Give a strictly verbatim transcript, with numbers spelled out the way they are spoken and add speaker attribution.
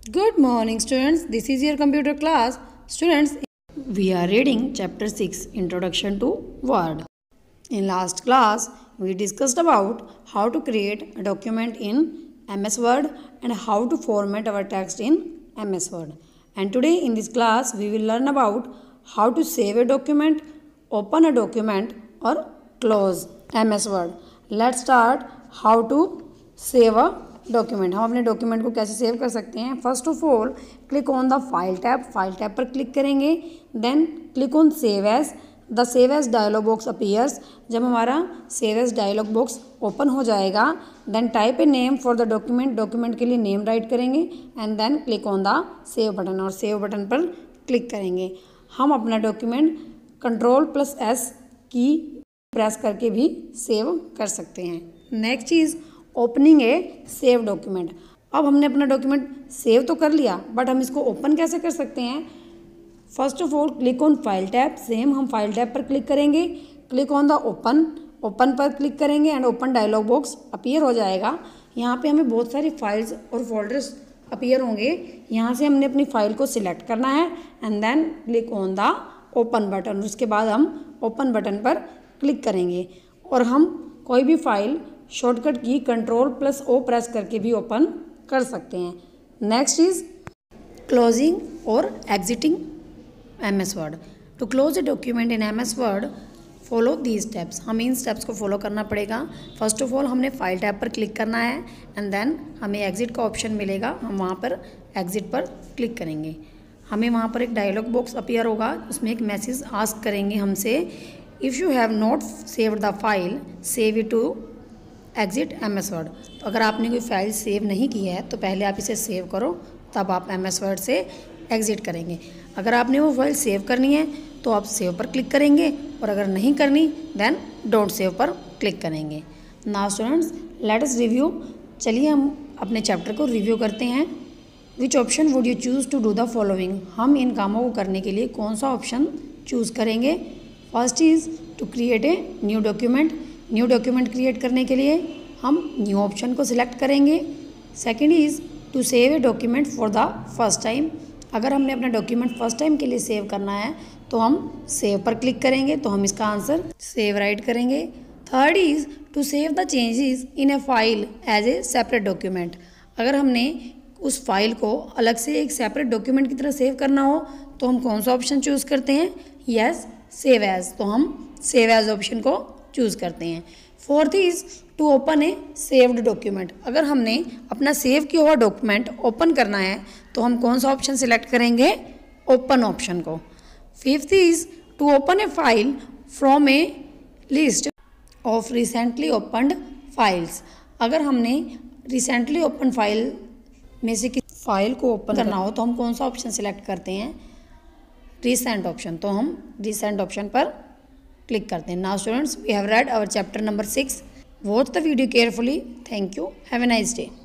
Speaker 1: Good morning, students. This is your computer class. Students, we are reading chapter six, Introduction to Word. In last class, we discussed about how to create a document in M S Word and how to format our text in M S Word. And today in this class, we will learn about how to save a document, open a document or close M S Word. Let's start how to save a document. हम अपने document को कैसे save कर सकते हैं। First of all click on the file tab, file tab पर click करेंगे। Then click on save as, the save as dialog box appears. जब हमारा save as dialog box open हो जाएगा, then type a name for the document, document के लिए name write करेंगे and then click on the save button, और save button पर click करेंगे। हम अपना डॉक्यूमेंट कंट्रोल प्लस एस की प्रेस करके भी सेव कर सकते हैं। नेक्स्ट चीज़ ओपनिंग ए सेव डॉक्यूमेंट। अब हमने अपना डॉक्यूमेंट सेव तो कर लिया, बट हम इसको ओपन कैसे कर सकते हैं। First of all click on file tab, same हम फाइल टैब पर क्लिक करेंगे। Click on the open, open पर क्लिक करेंगे and open dialog box appear हो जाएगा। यहाँ पे हमें बहुत सारी फाइल्स और फोल्डर्स अपीयर होंगे। यहाँ से हमने अपनी फाइल को सिलेक्ट करना है and then click on the open button. उसके बाद हम ओपन बटन पर क्लिक करेंगे और हम कोई भी फाइल शॉर्टकट की कंट्रोल प्लस ओ प्रेस करके भी ओपन कर सकते हैं। नेक्स्ट इज क्लोजिंग और exiting M S Word. To close a document in M S Word follow the steps. हमें इन स्टेप्स को फॉलो करना पड़ेगा। फर्स्ट ऑफ ऑल हमने फाइल टैब पर क्लिक करना है एंड देन हमें एग्जिट का ऑप्शन मिलेगा, हम वहाँ पर एग्जिट पर क्लिक करेंगे। हमें वहाँ पर एक डायलॉग बॉक्स अपीयर होगा, उसमें एक मैसेज आस्क करेंगे हमसे, if you have not saved the file save it to exit MS S वर्ड। तो अगर आपने कोई फाइल सेव नहीं की है तो पहले आप इसे सेव करो, तब आप एम एस वर्ड से एग्जिट करेंगे। अगर आपने वो फाइल सेव करनी है तो आप सेव पर क्लिक करेंगे, और अगर नहीं करनी देन डोंट सेव पर क्लिक करेंगे। Now students let us review. चलिए हम अपने चैप्टर को रिव्यू करते हैं। Which option would you choose to do the following. हम इन कामों को करने के लिए कौन सा ऑप्शन चूज़ करेंगे। First is to create a new document. New document create करने के लिए हम न्यू ऑप्शन को सिलेक्ट करेंगे। Second is to save a document for the first time. अगर हमने अपना डॉक्यूमेंट फर्स्ट टाइम के लिए सेव करना है तो हम सेव पर क्लिक करेंगे, तो हम इसका आंसर सेव राइट करेंगे। Third is to save the changes in a file as a separate document. अगर हमने उस फाइल को अलग से एक सेपरेट डॉक्यूमेंट की तरह सेव करना हो तो हम कौन सा ऑप्शन चूज़ करते हैं। Yes, save as. तो हम सेव एज ऑप्शन को चूज़ करते हैं। Fourth is to open a saved document. अगर हमने अपना सेव किया हुआ डॉक्यूमेंट ओपन करना है तो हम कौन सा ऑप्शन सिलेक्ट करेंगे, ओपन ऑप्शन को। Fifth is to open a file from a list of recently opened files. अगर हमने रिसेंटली ओपन फाइल में से किसी फाइल को ओपन करना हो तो हम कौन सा ऑप्शन सिलेक्ट करते हैं, रिसेंट ऑप्शन। तो हम रिसेंट ऑप्शन पर क्लिक करते हैं। Now students we have read our chapter number six. Watch the video carefully. Thank you. Have a nice day.